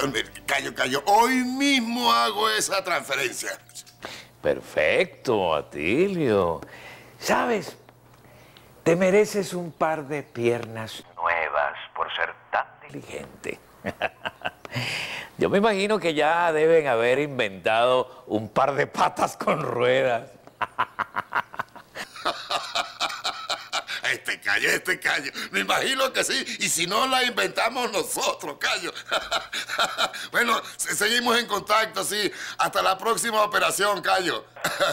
Cayo, hoy mismo hago esa transferencia. Perfecto, Atilio. ¿Sabes? Te mereces un par de piernas nuevas por ser tan diligente. Yo me imagino que ya deben haber inventado un par de patas con ruedas. Este Cayo. Me imagino que sí. Y si no, la inventamos nosotros, Cayo. Bueno, seguimos en contacto, sí. Hasta la próxima operación, Cayo.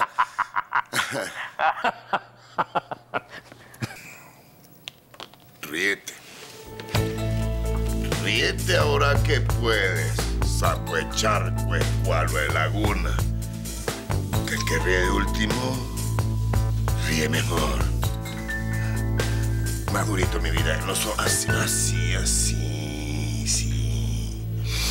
Ríete. Ríete ahora que puedes. Sapo de charco, escualo de laguna. Que el que ríe de último, ríe mejor. Más durito, mi vida. No son así, sí.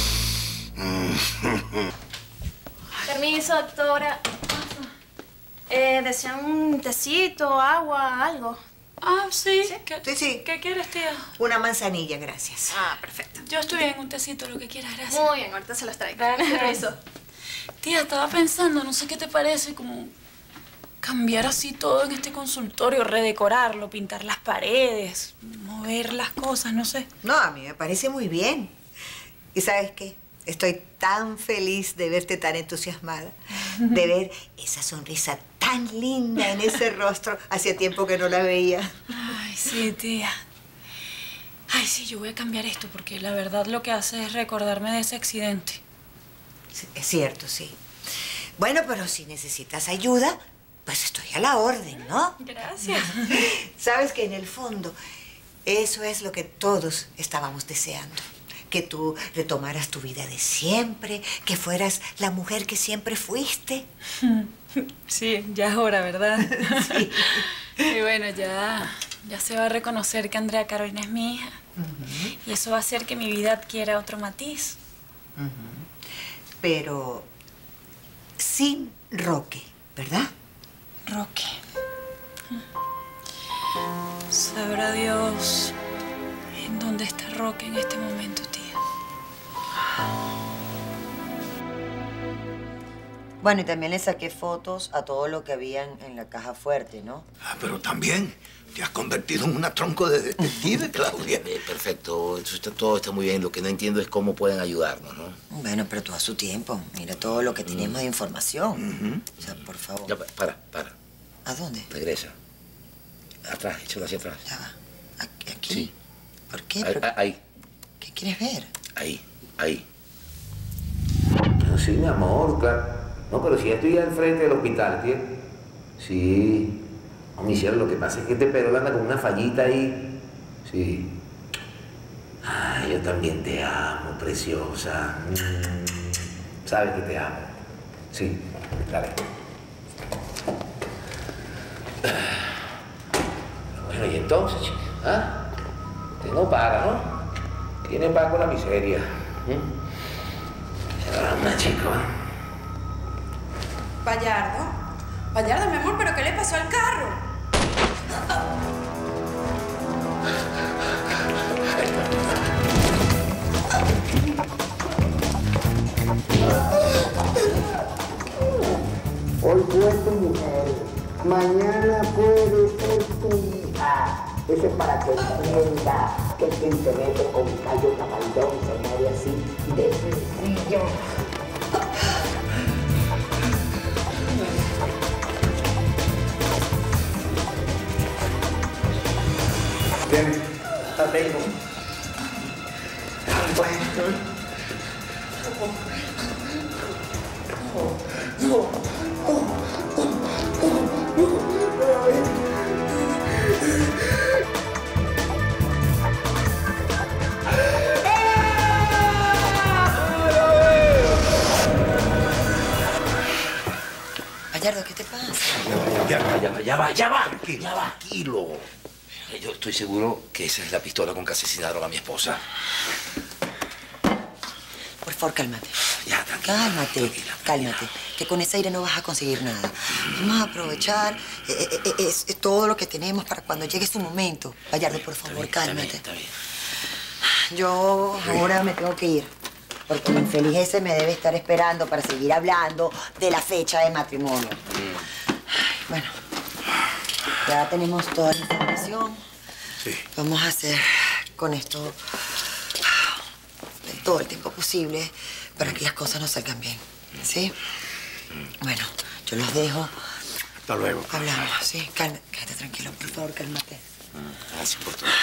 Permiso, doctora. ¿Desean un tecito, agua, algo? Ah, sí. Sí. ¿Qué quieres, tía? Una manzanilla, gracias. Ah, perfecto. Yo estoy bien, un tecito, lo que quieras, gracias. Muy bien, ahorita se los traigo. Gracias. Permiso. Tía, estaba pensando, no sé qué te parece, como cambiar así todo en este consultorio, redecorarlo, pintar las paredes, mover las cosas, no sé. No, a mí me parece muy bien. ¿Y sabes qué? Estoy tan feliz de verte tan entusiasmada, de ver esa sonrisa tan linda en ese rostro. Hacía tiempo que no la veía. Ay, sí, tía. Ay, sí, yo voy a cambiar esto porque la verdad lo que hace es recordarme de ese accidente. Sí, es cierto, sí. Bueno, pero si necesitas ayuda, pues estoy a la orden, ¿no? Gracias. Sabes que en el fondo eso es lo que todos estábamos deseando. Que tú retomaras tu vida de siempre, que fueras la mujer que siempre fuiste. Sí, ya es hora, ¿verdad? Sí. Y bueno, ya se va a reconocer que Andrea Carolina es mi hija. Y eso va a hacer que mi vida adquiera otro matiz. Pero sin Roque, ¿verdad? Roque. Sabrá Dios en dónde está Roque en este momento, tía. Bueno, y también le saqué fotos a todo lo que habían en la caja fuerte, ¿no? Ah, pero también te has convertido en una tronco de detective, Claudia. Perfecto, todo está muy bien. Lo que no entiendo es cómo pueden ayudarnos, ¿no? Bueno, pero todo a su tiempo. Mira todo lo que tenemos de información. O sea, por favor. Ya, para. ¿A dónde? Regresa. Atrás, échalo hacia atrás. Ya va. ¿Aquí? Sí. ¿Por qué? Ahí. ¿Qué quieres ver? Ahí. Sí, mi amor, claro. No, pero si estoy al frente del hospital, ¿tío? Sí. No, mi cielo, lo que pasa es que este perro anda con una fallita ahí. Sí. Ay, yo también te amo, preciosa. Sabes que te amo. Sí, dale. Bueno, y entonces, chica, ¿ah? Usted no para, ¿no? Tiene para con la miseria. Anda, chico. Bayardo, mi amor, ¿pero qué le pasó al carro? Hoy fue tu mujer, mañana puede ser tu hija. Eso es para que entienda que quien se mete con Cayo Capaldón se muere así de sencillo. Bien, la tengo. Bayardo, ¿qué te pasa? Ya va. Tranquilo. Yo estoy seguro que esa es la pistola con que asesinaron a mi esposa. Por favor, cálmate. Ya, tranquila. Cálmate. Que con ese aire no vas a conseguir nada. Vamos a aprovechar es todo lo que tenemos para cuando llegue su momento. Bayardo, por favor, cálmate. Está bien. Yo ahora me tengo que ir. porque el infeliz ese me debe estar esperando para seguir hablando de la fecha de matrimonio. Ay, bueno, ya tenemos toda la información. Sí. Vamos a hacer con esto todo el tiempo posible para que las cosas nos salgan bien, ¿sí? Bueno, yo los dejo. Hasta luego. Hablamos, ¿sí? Quédate tranquilo, por favor, cálmate. Gracias por todo.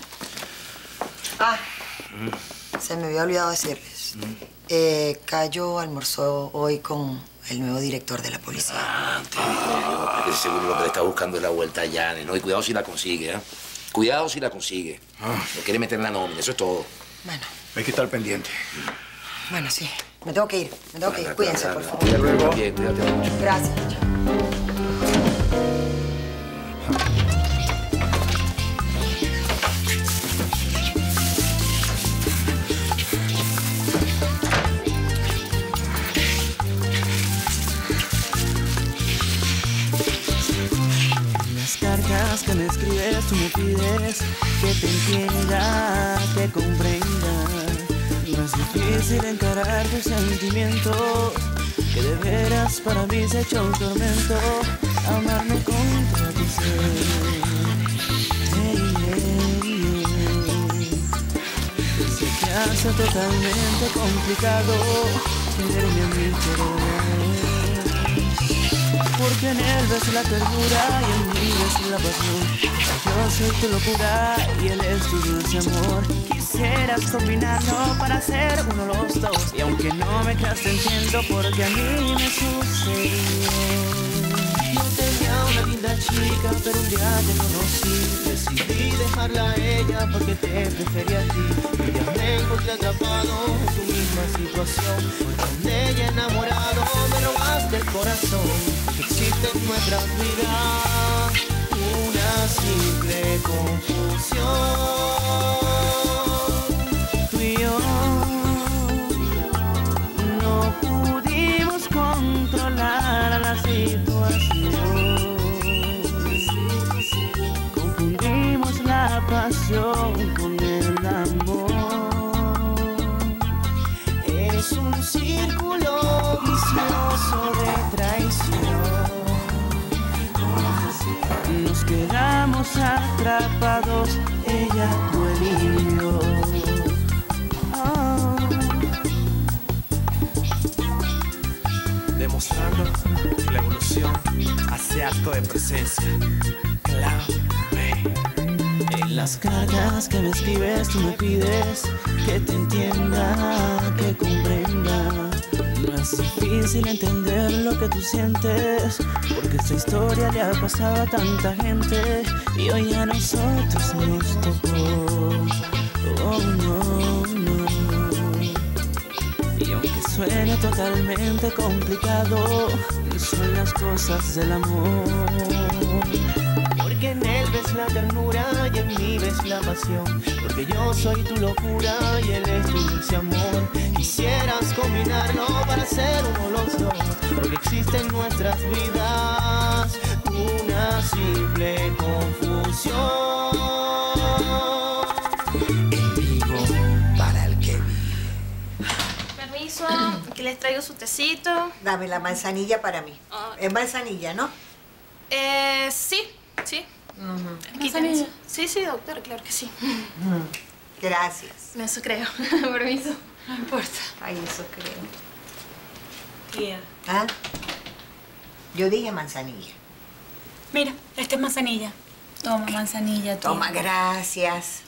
Ah, se me había olvidado decirles. Cayo almorzó hoy con el nuevo director de la policía. Que seguro lo que le está buscando es la vuelta a Yanes, ¿no? Y cuidado si la consigue, ¿eh? Cuidado si la consigue. Lo quiere meter en la nómina, eso es todo. Bueno. Hay que estar pendiente. Bueno, sí. Me tengo que ir. Cuídense, por favor. Cuídate bien, cuídate mucho. Gracias. Chao. Cartas que me escribes, tú me pides que te entienda, que comprenda. No es difícil encarar tus sentimientos, que de veras para mí se ha hecho un tormento amarme contra tu ser. Sé que hace totalmente complicado quererme a mí, quererme. Porque en él ves la ternura y en mí ves la pasión. Yo soy tu locura y él es tu dulce amor. Quisieras combinarlo para ser uno los dos. Y aunque no me creas te entiendo porque a mí me sucedió. Yo tenía una linda chica pero un día te conocí. Decidí dejarla a ella porque te prefería a ti. Y ya me encontré atrapado en tu misma situación. Con ella enamorado me robaste el corazón. Existe en nuestras vidas una simple confusión. Tú y yo no pudimos controlar la situación. Confundimos la pasión con el amor. Es un círculo vicioso de traición. Nos quedamos atrapados, ella, tú y yo. Demostrando que la evolución hace acto de presencia. Claro, en las cartas que me escribes tú me pides que te entienda, que comprenda. No es difícil entender lo que tú sientes, porque esta historia le ha pasado a tanta gente y hoy a nosotros nos tocó. Oh, no, no. Y aunque suene totalmente complicado, son las cosas del amor. Porque en él ves la ternura y en mí ves la pasión. Porque yo soy tu locura y él es tu dulce amor. Quisieras combinarlo para ser uno los dos. Porque existe en nuestras vidas una simple confusión. En vivo para el que Permiso, que les traigo su tecito. Dame la manzanilla para mí. Es manzanilla, ¿no? Sí. Aquí ¿Manzanilla? Sí, doctora, claro que sí. Gracias. Eso creo. Permiso. No importa. Ay, eso creo. Tía. ¿Ah? Yo dije manzanilla. Mira, esta es manzanilla. Toma, manzanilla, tía. Toma, gracias.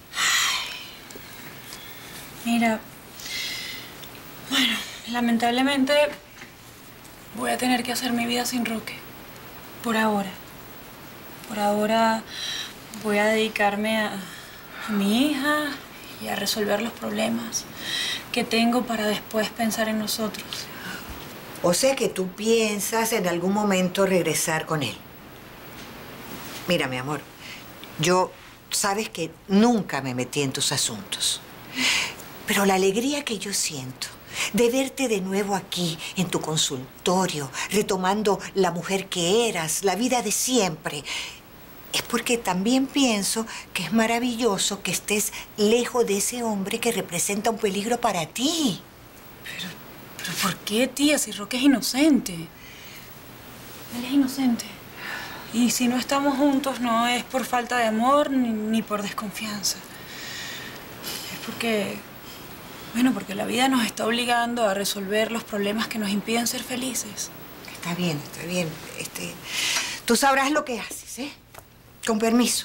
Mira, bueno, lamentablemente voy a tener que hacer mi vida sin Roque. Por ahora. Por ahora voy a dedicarme a mi hija y a resolver los problemas que tengo para después pensar en nosotros. O sea que tú piensas en algún momento regresar con él. Mira, mi amor, yo sabes que nunca me metí en tus asuntos. Pero la alegría que yo siento de verte de nuevo aquí, en tu consultorio, retomando la mujer que eras, la vida de siempre, es porque también pienso que es maravilloso que estés lejos de ese hombre que representa un peligro para ti. ¿Pero por qué, tía? Si Roque es inocente. Él es inocente. Y si no estamos juntos no es por falta de amor ni por desconfianza. Es porque... Bueno, porque la vida nos está obligando a resolver los problemas que nos impiden ser felices. Está bien, está bien. Tú sabrás lo que haces, ¿eh? Con permiso.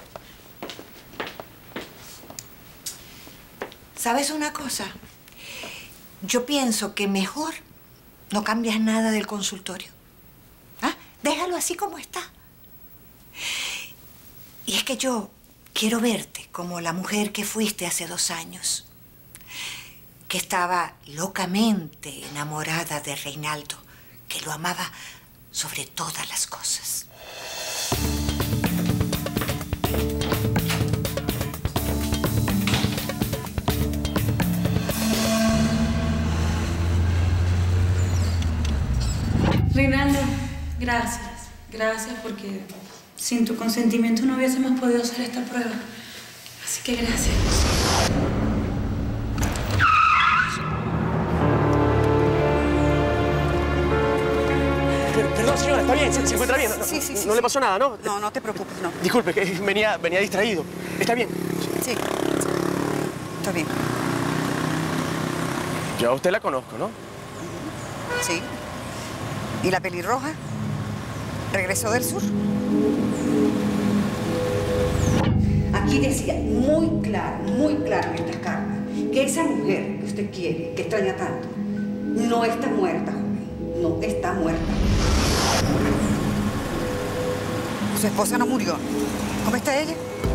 ¿Sabes una cosa? Yo pienso que mejor no cambias nada del consultorio. ¿Ah? Déjalo así como está. Y es que yo quiero verte como la mujer que fuiste hace 2 años. Que estaba locamente enamorada de Reinaldo, que lo amaba sobre todas las cosas. Reinaldo, gracias. Gracias porque sin tu consentimiento no hubiésemos podido hacer esta prueba. Así que gracias. Perdón, señora, ¿está bien? ¿Se encuentra bien? Sí. No le pasó nada, ¿no? No te preocupes, no. Disculpe, que venía distraído. ¿Está bien? Sí. Está bien. Yo a usted la conozco, ¿no? Sí. ¿Y la pelirroja? ¿Regresó del sur? Aquí decía muy claro en estas cartas, que esa mujer que usted quiere, que extraña tanto, no está muerta, joven. No está muerta. Su esposa no murió. ¿Cómo está ella?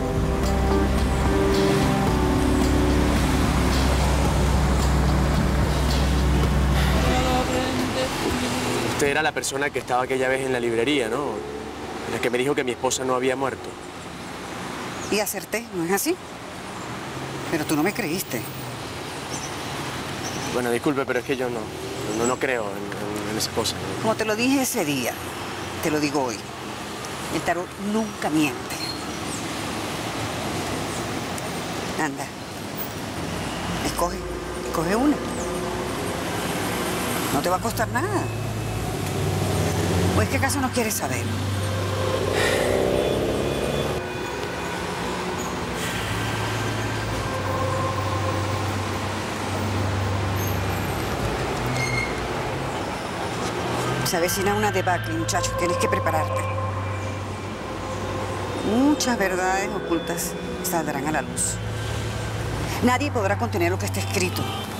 Usted era la persona que estaba aquella vez en la librería, ¿no? La que me dijo que mi esposa no había muerto. Y acerté, ¿no es así? Pero tú no me creíste. Bueno, disculpe, pero es que yo no creo en esa cosa. Como te lo dije ese día, te lo digo hoy. El tarot nunca miente. Anda. Escoge una. No te va a costar nada. ¿O es que acaso no quieres saber? Se avecina una debacle, muchachos. Tienes que prepararte. Muchas verdades ocultas saldrán a la luz. Nadie podrá contener lo que está escrito.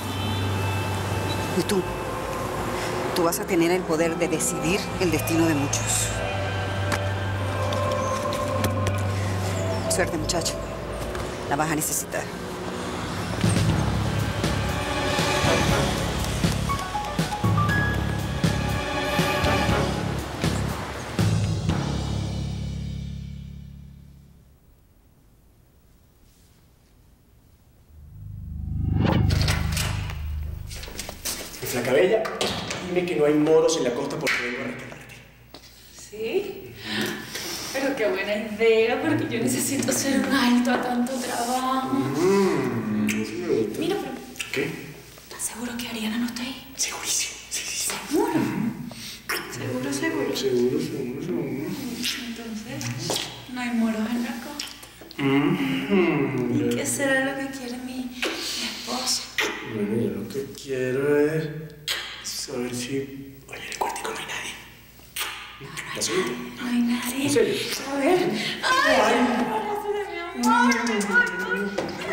Y tú vas a tener el poder de decidir el destino de muchos. Suerte, muchacho. La vas a necesitar. Flaca Bella, dime que no hay moros en la costa porque vengo a rescatarte. ¿Sí? Pero qué buena idea, porque yo necesito hacer un alto a tanto trabajo. Mira, pero... ¿Qué? ¿Estás seguro que Ariana no está ahí? Segurísimo. Sí. ¿Seguro? Seguro. Entonces, no hay moros en la costa. ¿Y qué será lo que quiere mi esposo? Bueno, yo lo que quiero es saber si... Oye, en el cuartico no hay nadie. ¿La seguro? No hay nadie. ¿En serio? A ver. ¡Ay! ¡Abrazo de mi amor!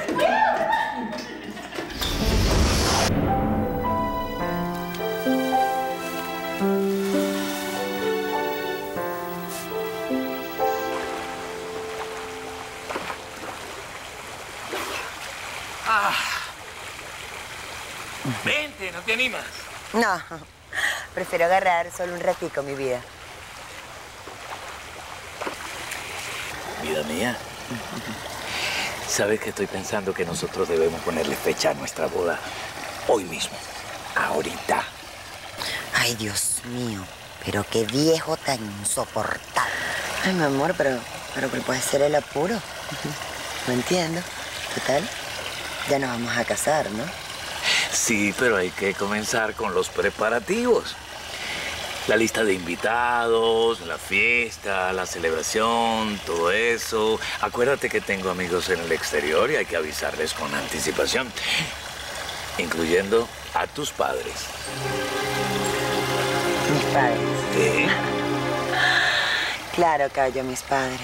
Vente, ¿no te animas? No, prefiero agarrar solo un ratico, mi vida. Vida mía, ¿sabes que estoy pensando que nosotros debemos ponerle fecha a nuestra boda hoy mismo? Ahorita. Ay, Dios mío, pero qué viejo tan insoportable. Ay, mi amor, pero Pero ¿cuál puede ser el apuro? No entiendo. ¿Qué tal? Ya nos vamos a casar, ¿no? Sí, pero hay que comenzar con los preparativos. La lista de invitados, la fiesta, la celebración, todo eso. Acuérdate que tengo amigos en el exterior y hay que avisarles con anticipación, incluyendo a tus padres. ¿Mis padres? Sí. Claro, Cayo, mis padres.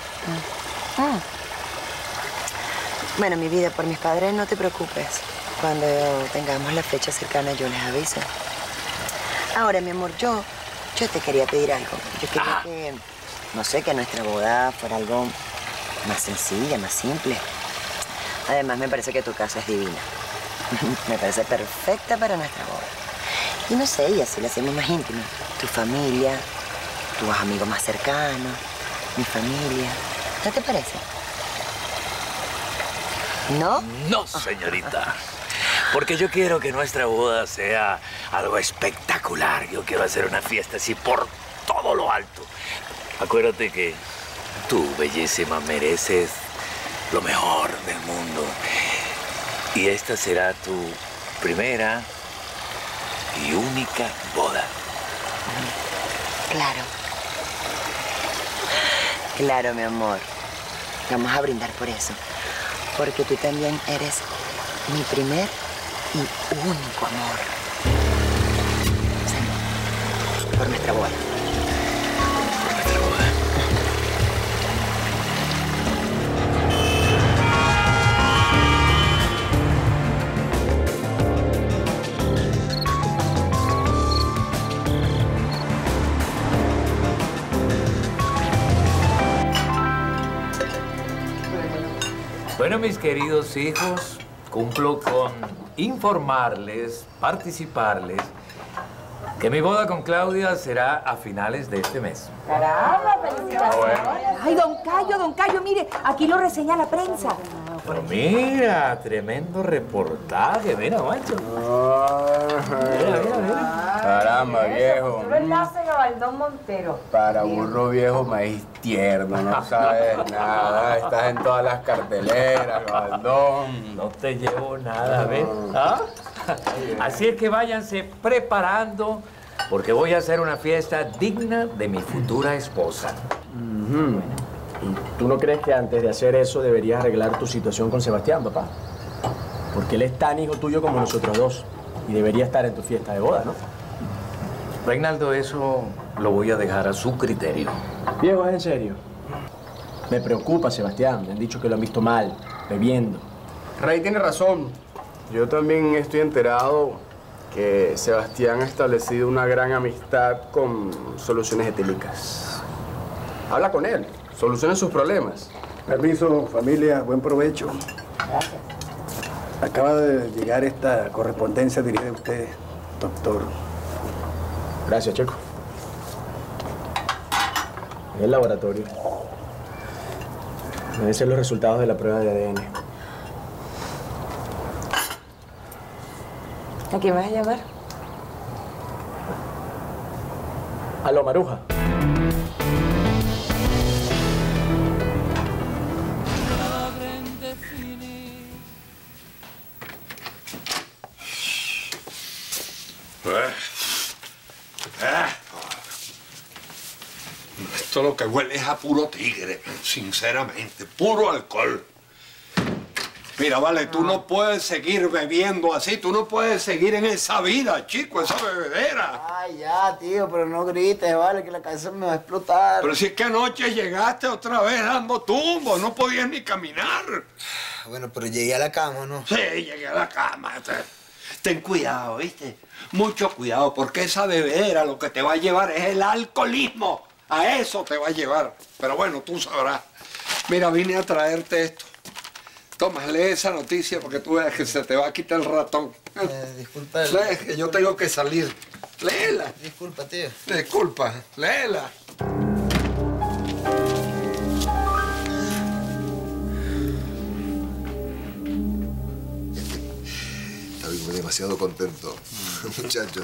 Bueno, mi vida, por mis padres no te preocupes. Cuando tengamos la fecha cercana yo les aviso. Ahora, mi amor, yo te quería pedir algo. Yo quería que, no sé, que nuestra boda fuera algo más sencilla, más simple. Además, me parece que tu casa es divina. Me parece perfecta para nuestra boda. Y no sé, y así la hacemos más íntima. Tu familia, tus amigos más cercanos, mi familia. ¿No te parece? ¿No? No, señorita. Porque yo quiero que nuestra boda sea algo espectacular. Yo quiero hacer una fiesta así por todo lo alto. Acuérdate que tú, bellísima, mereces lo mejor del mundo. Y esta será tu primera y única boda. Claro. Claro, mi amor. Vamos a brindar por eso. Porque tú también eres mi primer y único amor. Sí. Por nuestra boda. Por nuestra boda. Bueno, mis queridos hijos, cumplo con informarles, participarles, que mi boda con Claudia será a finales de este mes. ¡Caramba, felicitaciones! Ay, don Cayo, mire, aquí lo reseña la prensa. Pero mira, tremendo reportaje. Mira, macho. Mira. Caramba, viejo. Lo enlace a Gabaldón Montero. Para burro viejo, maíz tierno, no sabes nada. Estás en todas las carteleras, Gabaldón. No te llevo nada, ¿ves? ¿Ah? Así es que váyanse preparando, porque voy a hacer una fiesta digna de mi futura esposa. ¿Tú no crees que antes de hacer eso deberías arreglar tu situación con Sebastián, papá? Porque él es tan hijo tuyo como nosotros dos y debería estar en tu fiesta de boda, ¿no? Reinaldo, eso lo voy a dejar a su criterio. Viejo, ¿es en serio? Me preocupa, Sebastián. Me han dicho que lo han visto mal, bebiendo. Rey tiene razón. Yo también estoy enterado que Sebastián ha establecido una gran amistad con Soluciones Etílicas. Habla con él, soluciona sus problemas. Permiso, familia, buen provecho. Gracias. Acaba de llegar esta correspondencia dirigida a usted, doctor. Gracias, Checo. En el laboratorio. Deben ser los resultados de la prueba de ADN. ¿A quién vas a llamar? Aló, Maruja. Esto lo que huele es a puro tigre, sinceramente, puro alcohol. Mira, vale, tú no puedes seguir bebiendo así, tú no puedes seguir en esa vida, chico, esa bebedera. Ay, ya, tío, pero no grites, vale, que la cabeza me va a explotar. Pero si es que anoche llegaste otra vez dando tumbos, no podías ni caminar. Bueno, pero llegué a la cama, ¿no? Sí, llegué a la cama. Ten cuidado, ¿viste? Mucho cuidado, porque esa bebedera lo que te va a llevar es el alcoholismo. A eso te va a llevar. Pero bueno, tú sabrás. Mira, vine a traerte esto. Toma, lee esa noticia porque tú veas que se te va a quitar el ratón. Disculpa. Lee, que yo tengo que salir. Léela. Disculpa, tío. Disculpa, léela. Estoy demasiado contento, muchachos.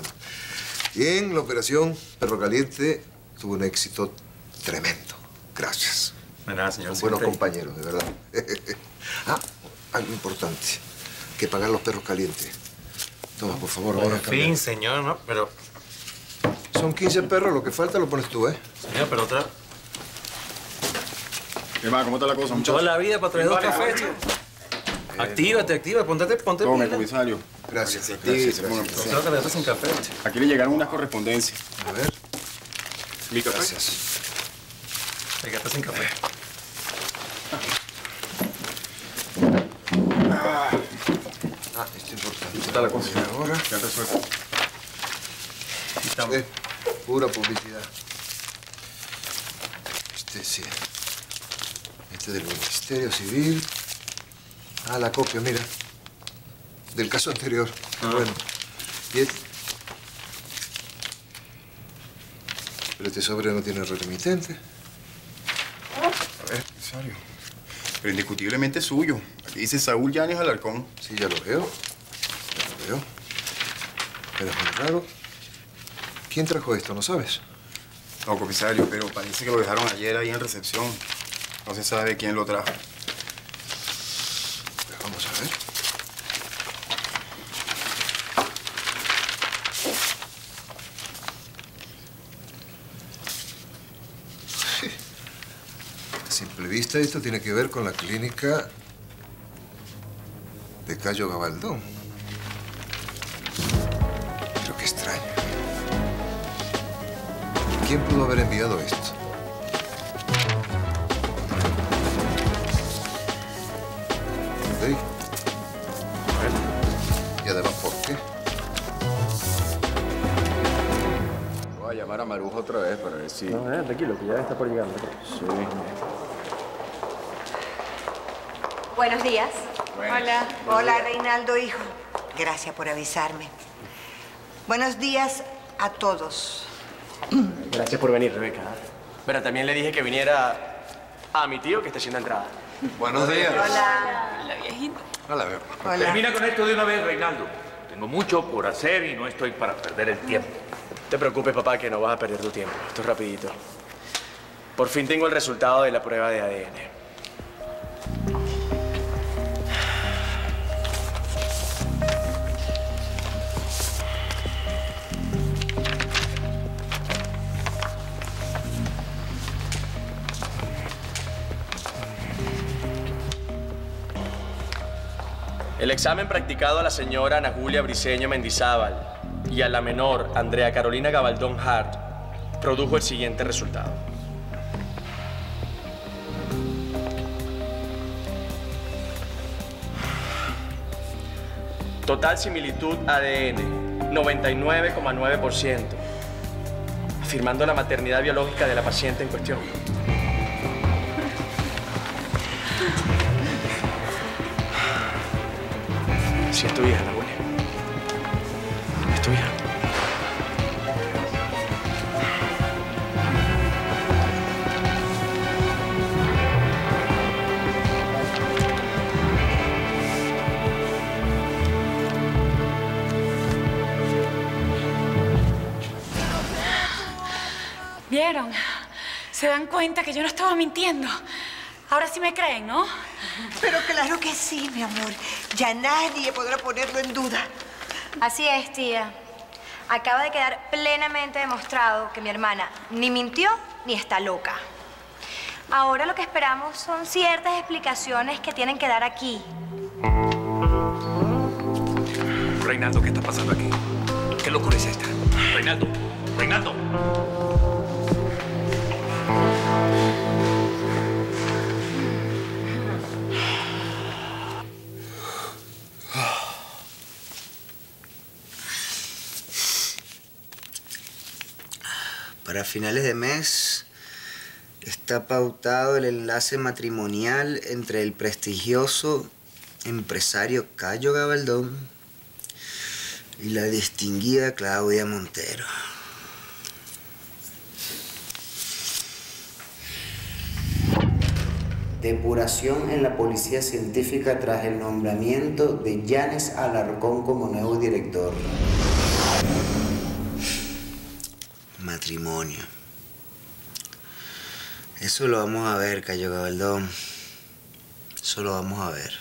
Bien, la operación Perro Caliente tuvo un éxito tremendo. Gracias. De nada, señor. Son buenos compañeros, de verdad. Algo importante. Hay que pagar los perros calientes. Toma, por favor, ahora. En fin, señor, ¿no? Pero... Son 15 perros, lo que falta lo pones tú, ¿eh? Señor, pero otra... ¿Qué más? ¿Cómo está la cosa, muchacho? Toda la vida para traer dos cafés, chico. Actívate, ponte Tome, pila. comisario. Gracias. Creo que le das sin café. Aquí le llegaron unas correspondencias. A ver. Mi café. Gracias. Te quedaste sin café. Esto es importante. ¿Cómo está la cosa? Ahora. Ya resuelto. Pura publicidad. Este sí. Este del Ministerio Civil. La copia, mira. Del caso anterior. Bueno. Y este. Pero este sobre no tiene remitente. A ver, comisario. Pero indiscutiblemente es suyo. Aquí dice Saúl Yáñez Alarcón. Sí, ya lo veo. Ya lo veo. Pero es muy raro. ¿Quién trajo esto? ¿No sabes? No, comisario, pero parece que lo dejaron ayer ahí en recepción. No se sabe quién lo trajo. Pues vamos a ver. A simple vista, esto tiene que ver con la clínica de Cayo Gabaldón. Pero qué extraño. ¿Quién pudo haber enviado esto? ¿Sí? Y además, ¿por qué? Voy a llamar a Marujo otra vez para ver si... No, tranquilo, que ya está por llegar. Sí. Buenos días. Hola. Hola, Reinaldo, hijo. Gracias por avisarme. Buenos días a todos. Gracias por venir, Rebeca. Pero también le dije que viniera a mi tío que está haciendo entrada. Buenos días. Hola. Hola, viejito. Hola. Hola. Termina con esto de una vez, Reinaldo. Tengo mucho por hacer y no estoy para perder el tiempo. No te preocupes, papá, que no vas a perder tu tiempo. Esto es rapidito. Por fin tengo el resultado de la prueba de ADN. El examen practicado a la señora Ana Julia Briceño Mendizábal y a la menor Andrea Carolina Gabaldón Hart produjo el siguiente resultado. Total similitud ADN, 99,9%, afirmando la maternidad biológica de la paciente en cuestión. Sí, es tu hija, Ana Julia. Es tu hija. ¿Vieron? ¿Se dan cuenta que yo no estaba mintiendo? Ahora sí me creen, ¿no? Pero claro que sí, mi amor. Ya nadie podrá ponerlo en duda. Así es, tía. Acaba de quedar plenamente demostrado que mi hermana ni mintió ni está loca. Ahora lo que esperamos son ciertas explicaciones que tienen que dar aquí. Reinaldo, ¿qué está pasando aquí? ¿Qué locura es esta? Reinaldo, Reinaldo. Para finales de mes está pautado el enlace matrimonial entre el prestigioso empresario Cayo Gabaldón y la distinguida Claudia Montero. Depuración en la policía científica tras el nombramiento de Yáñez Alarcón como nuevo director. Matrimonio. Eso lo vamos a ver, Cayo Gabaldón. Eso lo vamos a ver.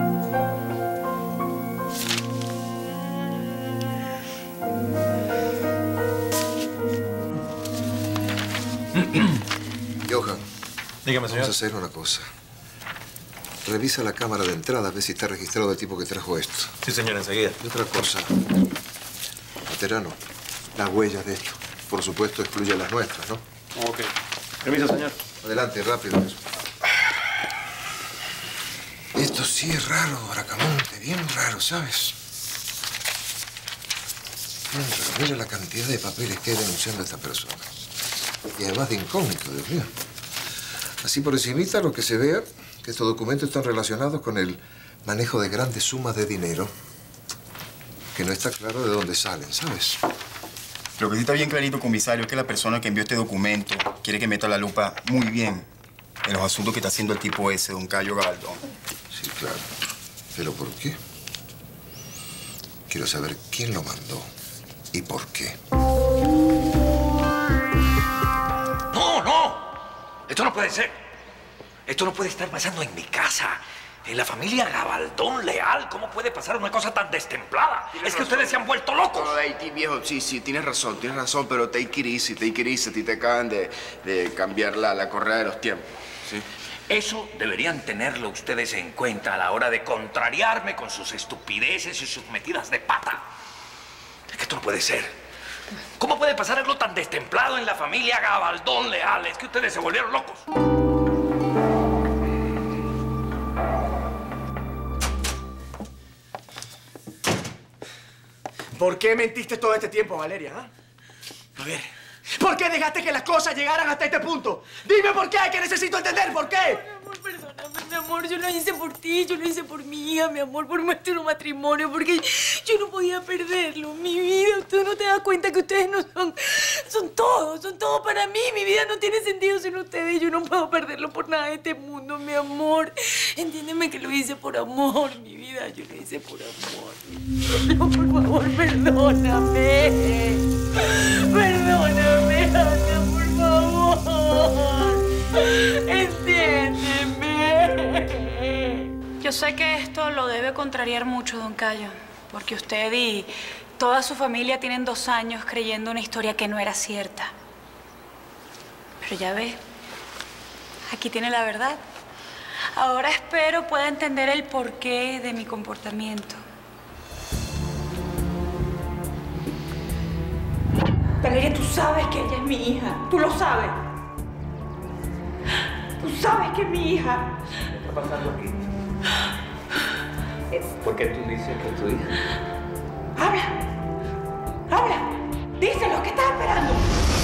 Johan. Dígame, señor. Vamos a hacer una cosa. Revisa la cámara de entrada, a ver si está registrado el tipo que trajo esto. Sí, señor, enseguida. Y otra cosa. Veterano, las huellas de esto. Por supuesto, excluye las nuestras, ¿no? Ok. Permiso, señor. Adelante, rápido. Esto sí es raro, Bracamonte. Bien raro, ¿sabes? Bien raro. Mira la cantidad de papeles que hay denunciando a esta persona. Y además de incógnito, Dios mío. Así por encimita, lo que se vea, que estos documentos están relacionados con el manejo de grandes sumas de dinero que no está claro de dónde salen, ¿sabes? Lo que sí está bien clarito, comisario, es que la persona que envió este documento quiere que meta la lupa muy bien en los asuntos que está haciendo el tipo ese, don Cayo Gabaldón. Sí, claro. ¿Pero por qué? Quiero saber quién lo mandó y por qué. ¡No, no! Esto no puede ser. Esto no puede estar pasando en mi casa. En la familia Gabaldón Leal, ¿cómo puede pasar una cosa tan destemplada? Es que ustedes se han vuelto locos. No, Haití, viejo, sí, tienes razón, pero take it easy, a ti te acaban de cambiar la correa de los tiempos, ¿sí? Eso deberían tenerlo ustedes en cuenta a la hora de contrariarme con sus estupideces y sus metidas de pata. Es que esto no puede ser. ¿Cómo puede pasar algo tan destemplado en la familia Gabaldón Leal? Es que ustedes se volvieron locos. ¿Por qué mentiste todo este tiempo, Valeria? A ver, ¿por qué dejaste que las cosas llegaran hasta este punto? Dime por qué, que necesito entender por qué. Mi amor, perdóname, mi amor. Yo lo hice por ti, yo lo hice por mi hija, mi amor, por nuestro matrimonio, porque yo no podía perderlo. Mi vida, usted no te das cuenta que ustedes no son todo para mí. Mi vida no tiene sentido sin ustedes. Yo no puedo perderlo por nada de este mundo, mi amor. Entiéndeme que lo hice por amor, mi vida. Yo lo hice por amor. No, por favor, perdóname. Perdóname, Ana, por favor. Entiéndeme. Yo sé que esto lo debe contrariar mucho, don Cayo, porque usted y toda su familia tienen 2 años creyendo una historia que no era cierta. Pero ya ve, aquí tiene la verdad. Ahora espero pueda entender el porqué de mi comportamiento. Valeria, tú sabes que ella es mi hija. Tú lo sabes. Tú sabes que es mi hija. ¿Qué está pasando aquí? ¿Por qué tú dices que es tu hija? Habla. Díselo, ¿qué estás esperando?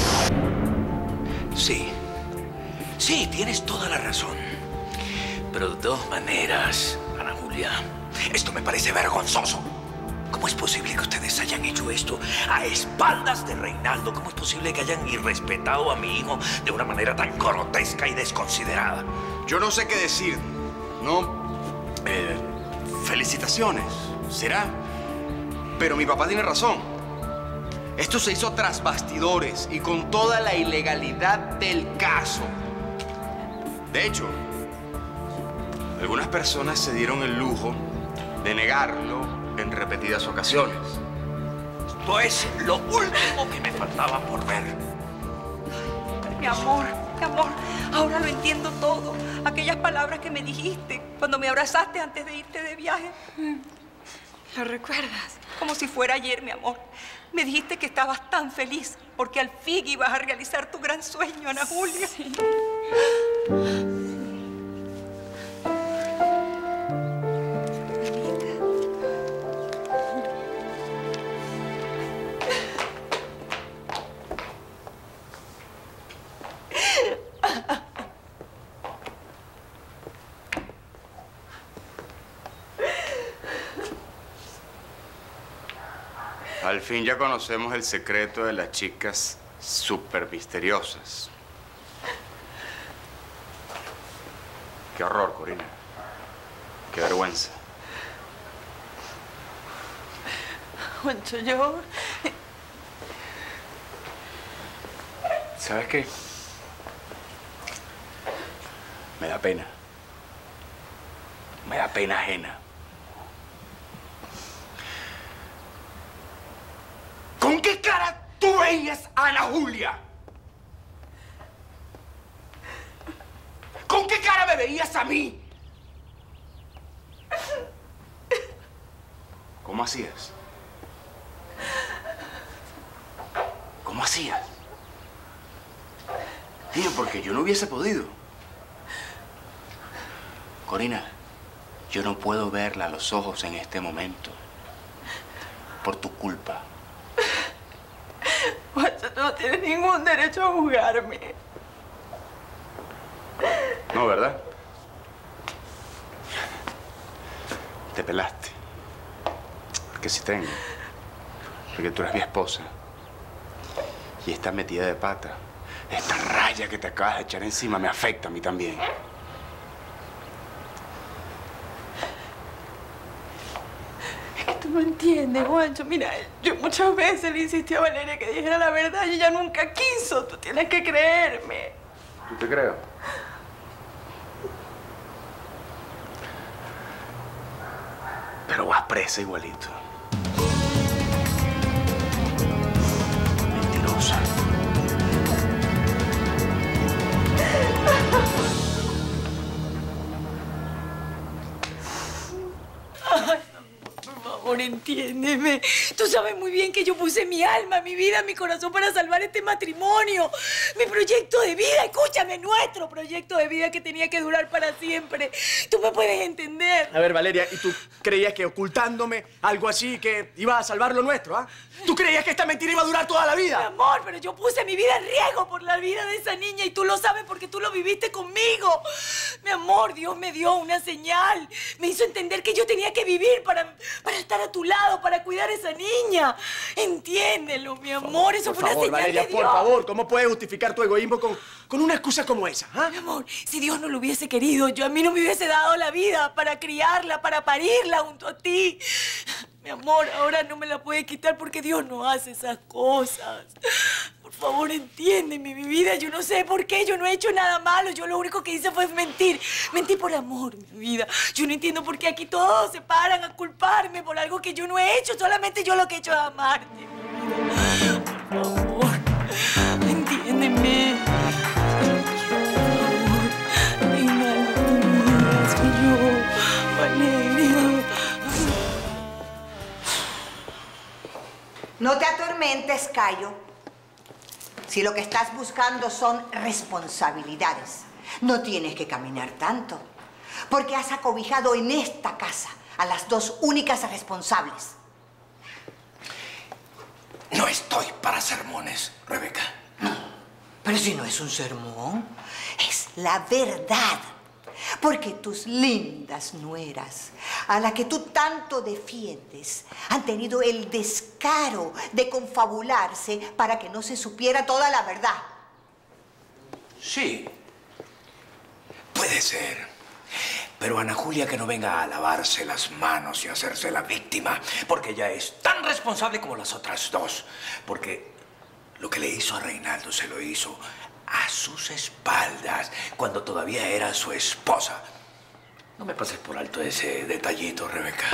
Sí, tienes toda la razón. Pero de todas maneras, Ana Julia, esto me parece vergonzoso. ¿Cómo es posible que ustedes hayan hecho esto a espaldas de Reinaldo? ¿Cómo es posible que hayan irrespetado a mi hijo de una manera tan grotesca y desconsiderada? Yo no sé qué decir, ¿no? Felicitaciones, será. Pero mi papá tiene razón. Esto se hizo tras bastidores y con toda la ilegalidad del caso. De hecho, algunas personas se dieron el lujo de negarlo en repetidas ocasiones. Esto es lo último que me faltaba por ver. Mi amor, ahora lo entiendo todo. Aquellas palabras que me dijiste cuando me abrazaste antes de irte de viaje. ¿Lo recuerdas? Como si fuera ayer, mi amor. Me dijiste que estabas tan feliz porque al fin ibas a realizar tu gran sueño, Ana Julia. Sí. Al fin ya conocemos el secreto de las chicas súper misteriosas. Qué horror, Corina. Qué vergüenza. Juancho, yo... ¿Sabes qué? Me da pena. Me da pena ajena. ¿Con qué cara tú veías a Ana Julia? ¿Con qué cara me veías a mí? ¿Cómo hacías? ¿Cómo hacías? Tío, porque yo no hubiese podido. Corina, yo no puedo verla a los ojos en este momento. Por tu culpa. Juancho, tú no tienes ningún derecho a juzgarme. No, ¿verdad? Te pelaste. Porque sí tengo. Porque tú eres mi esposa. Y esta metida de pata, esta raya que te acabas de echar encima me afecta a mí también. Es que tú no entiendes, Juancho. Mira, yo muchas veces le insistí a Valeria que dijera la verdad y ella nunca quiso. Tú tienes que creerme. ¿Tú te creo? Pero vas presa igualito. Mentirosa. Ay, por favor, entiéndeme. Tú sabes muy bien que yo puse mi alma, mi vida, mi corazón para salvar este matrimonio. Mi proyecto de vida, escúchame, nuestro proyecto de vida que tenía que durar para siempre. Tú me puedes entender. A ver, Valeria, ¿y tú creías que ocultándome algo así que iba a salvar lo nuestro, ah? ¿Tú creías que esta mentira iba a durar toda la vida? Mi amor, pero yo puse mi vida en riesgo por la vida de esa niña y tú lo sabes porque tú lo viviste conmigo. Mi amor, Dios me dio una señal. Me hizo entender que yo tenía que vivir para estar a tu lado, para cuidar a esa niña. Entiéndelo, mi amor. Eso fue una señal Valeria, de Dios. por favor, ¿cómo puedes justificar tu egoísmo con una excusa como esa, ah? Mi amor, si Dios no lo hubiese querido, yo a mí no me hubiese dado la vida para criarla, para parirla junto a ti. Mi amor, ahora no me la puede quitar porque Dios no hace esas cosas. Por favor, entiéndeme, mi vida. Yo no sé por qué. Yo no he hecho nada malo. Yo lo único que hice fue mentir. Mentir por amor, mi vida. Yo no entiendo por qué aquí todos se paran a culparme por algo que yo no he hecho. Solamente yo lo que he hecho es amarte, mi vida. Por favor, entiéndeme. No te atormentes, Cayo. Si lo que estás buscando son responsabilidades, no tienes que caminar tanto, porque has acobijado en esta casa a las dos únicas responsables. No estoy para sermones, Rebeca. Pero si no es un sermón, es la verdad. Porque tus lindas nueras, a las que tú tanto defiendes, han tenido el descaro de confabularse para que no se supiera toda la verdad. Sí, puede ser. Pero Ana Julia que no venga a lavarse las manos y hacerse la víctima, porque ella es tan responsable como las otras dos. Porque lo que le hizo a Reinaldo se lo hizo a sus espaldas, cuando todavía era su esposa. No me pases por alto ese detallito, Rebeca.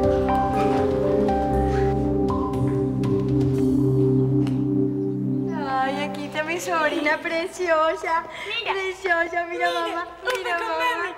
Ay, aquí está mi sobrina preciosa. Mira. Preciosa, mira mamá. Mira mamá.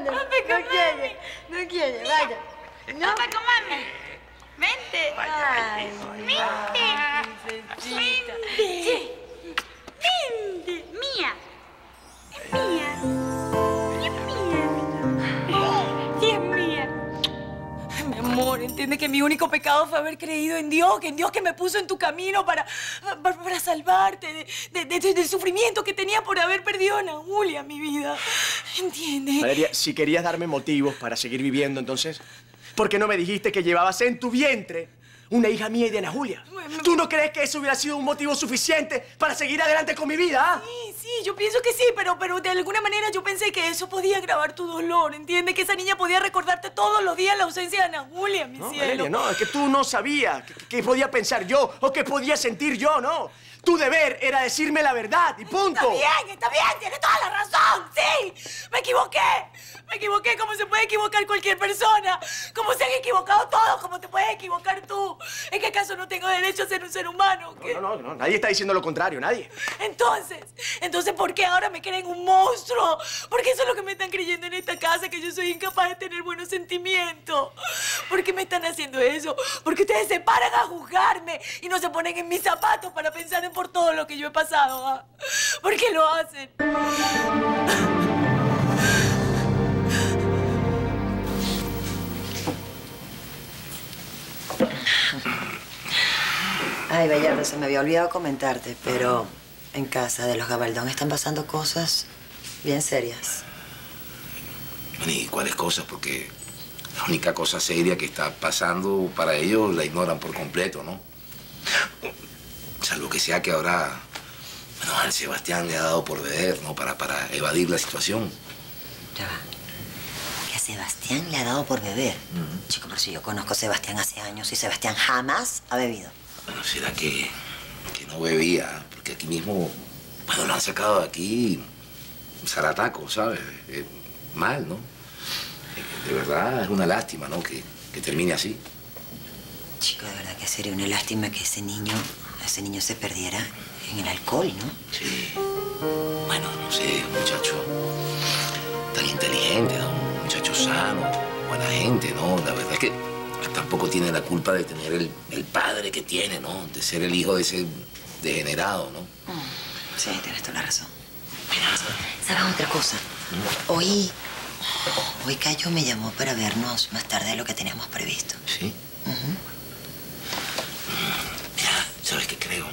No quiere, vaya. No. Papá con mami. Vente. Ay, vente. Vente. Vente. Mía. Es mía. Es mía. Sí, es mía. Mi amor, entiende que mi único pecado fue haber creído en Dios que me puso en tu camino para salvarte del sufrimiento que tenía por haber perdido a Ana Julia, mi vida. ¿Entiendes? Valeria, si querías darme motivos para seguir viviendo, entonces, ¿por qué no me dijiste que llevabas en tu vientre una hija mía y de Ana Julia? ¿Tú no crees que eso hubiera sido un motivo suficiente para seguir adelante con mi vida, ah? Sí, yo pienso que sí, pero de alguna manera yo pensé que eso podía agravar tu dolor, ¿entiendes? Que esa niña podía recordarte todos los días la ausencia de Ana Julia, mi cielo. Valeria, no, es que tú no sabías qué podía pensar yo o qué podía sentir yo, ¿no? Tu deber era decirme la verdad y punto. Está bien, tiene toda la razón, sí. Me equivoqué como se puede equivocar cualquier persona. Como se han equivocado todos, como te puedes equivocar tú. ¿En qué caso no tengo derecho a ser un ser humano? No, nadie está diciendo lo contrario, nadie. Entonces, ¿por qué ahora me creen un monstruo? Porque eso es lo que me están creyendo en esta casa, que yo soy incapaz de tener buenos sentimientos. ¿Por qué me están haciendo eso? Porque ustedes se paran a juzgarme y no se ponen en mis zapatos para pensar en por todo lo que yo he pasado. ¿Ah? ¿Por qué lo hacen? Ay, Bellardo, se me había olvidado comentarte, pero en casa de los Gabaldón están pasando cosas bien serias. ¿Y cuáles cosas? Porque la única cosa seria que está pasando para ellos la ignoran por completo, ¿no? Salvo que sea que ahora, bueno, al Sebastián le ha dado por beber, ¿no? Para evadir la situación. Ya va. Que a Sebastián le ha dado por beber. Chico, pero si yo conozco a Sebastián hace años y Sebastián jamás ha bebido. Bueno, será que no bebía, porque aquí mismo, bueno, lo han sacado de aquí zarataco, ¿sabes? Mal, ¿no? De verdad es una lástima, ¿no? Que termine así. Chico, de verdad que sería una lástima que ese niño se perdiera en el alcohol, ¿no? Sí. Bueno, no sé, un muchacho tan inteligente, ¿no? Un muchacho sano, buena gente, ¿no? La verdad es que tampoco tiene la culpa de tener el padre que tiene, ¿no? De ser el hijo de ese degenerado, ¿no? Sí, tienes toda la razón. ¿Sabes otra cosa? Hoy Cayo me llamó para vernos más tarde de lo que teníamos previsto. ¿Sí? Mira, ¿sabes qué creo?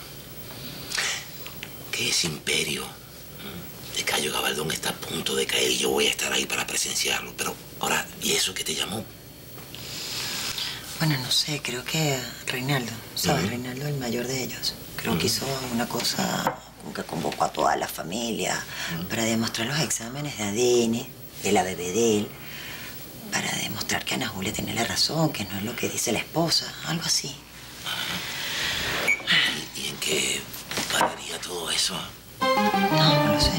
Que ese imperio de Cayo Gabaldón está a punto de caer y yo voy a estar ahí para presenciarlo. Pero ahora, ¿y eso que te llamó? Bueno, no sé, creo que Reinaldo, ¿sabes? Reinaldo, el mayor de ellos. Creo que hizo una cosa como que convocó a toda la familia para demostrar los exámenes de ADN, de la bebé de él, para demostrar que Ana Julia tiene la razón, que no es lo que dice la esposa, algo así. ¿Y en qué pararía todo eso? No lo sé.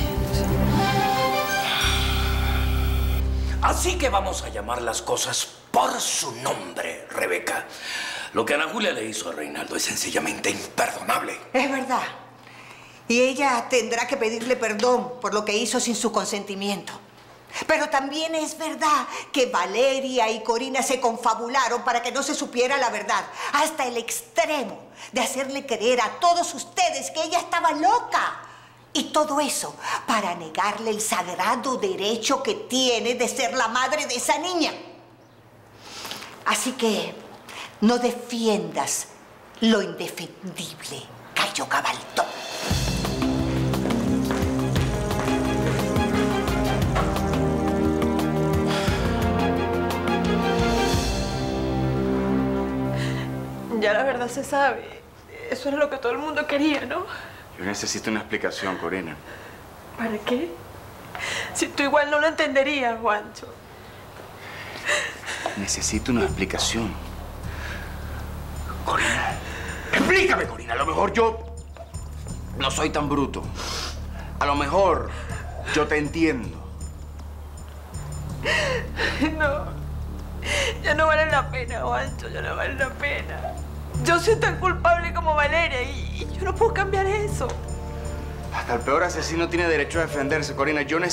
Así que vamos a llamar las cosas por su nombre, Rebeca. Lo que Ana Julia le hizo a Reinaldo es sencillamente imperdonable. Es verdad. Y ella tendrá que pedirle perdón por lo que hizo sin su consentimiento. Pero también es verdad que Valeria y Corina se confabularon para que no se supiera la verdad, hasta el extremo de hacerle creer a todos ustedes que ella estaba loca. Y todo eso para negarle el sagrado derecho que tiene de ser la madre de esa niña. Así que no defiendas lo indefendible, Cayo Gabaldón. Ya la verdad se sabe. Eso era lo que todo el mundo quería, ¿no? Yo necesito una explicación, Corina. ¿Para qué? Si tú igual no lo entenderías, Juancho. Necesito una explicación. Corina. Explícame, Corina. A lo mejor yo no soy tan bruto. A lo mejor yo te entiendo. No. Ya no vale la pena, Juancho. Ya no vale la pena. Yo soy tan culpable como Valeria y yo no puedo cambiar eso. Hasta el peor asesino tiene derecho a defenderse, Corina. Yo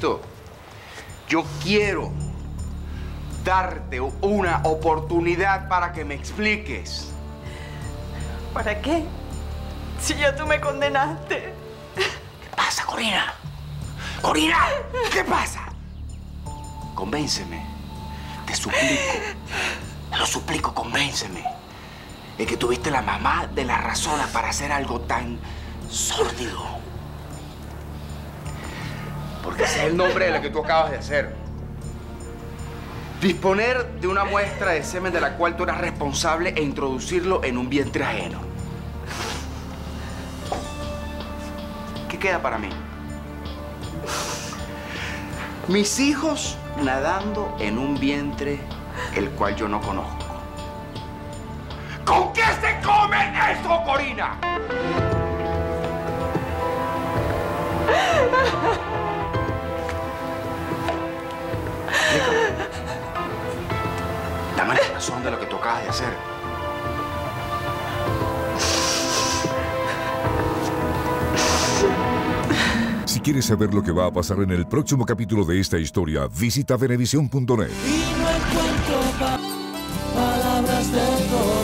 quiero darte una oportunidad para que me expliques. ¿Para qué? Si ya tú me condenaste. ¿Qué pasa, Corina? ¡Corina! ¿Qué pasa? Convénceme. Te suplico. Te lo suplico, convénceme. Es que tuviste la mamá de la razona para hacer algo tan sórdido. Porque ese es el nombre de lo que tú acabas de hacer. Disponer de una muestra de semen de la cual tú eras responsable e introducirlo en un vientre ajeno. ¿Qué queda para mí? Mis hijos nadando en un vientre el cual yo no conozco. ¿Con qué se come eso, Corina? quieres saber lo que va a pasar en el próximo capítulo de esta historia, visita Venevisión.net. Y no encuentro palabras de todo.